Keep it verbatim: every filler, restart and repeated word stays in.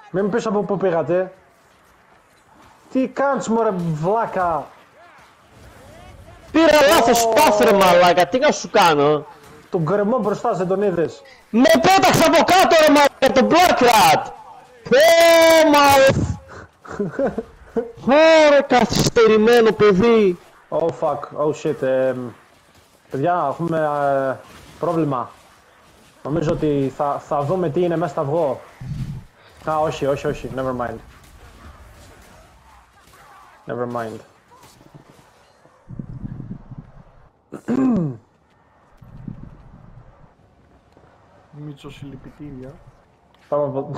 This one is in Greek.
Μην μου πεις από πού πήγατε. Τι κάνεις μωρέ βλάκα. Πήρα λάθος path ρε μαλάκα, τι να σου κάνω. Τον γκρεμό μπροστά δεν τον είδες. Με πέταξε από κάτω ρε μαλάκα, τον Black Rat. Πω μαλάκα. Ωραία καθυστερημένο παιδί. Oh fuck, oh shit. Ε, παιδιά, έχουμε ε, πρόβλημα. Νομίζω ότι θα, θα δούμε τι είναι μέσα στα αυγό. Α, όχι, όχι, όχι, never mind. Never mind. Μίτσο συλληπιτήρια. Πάμε από...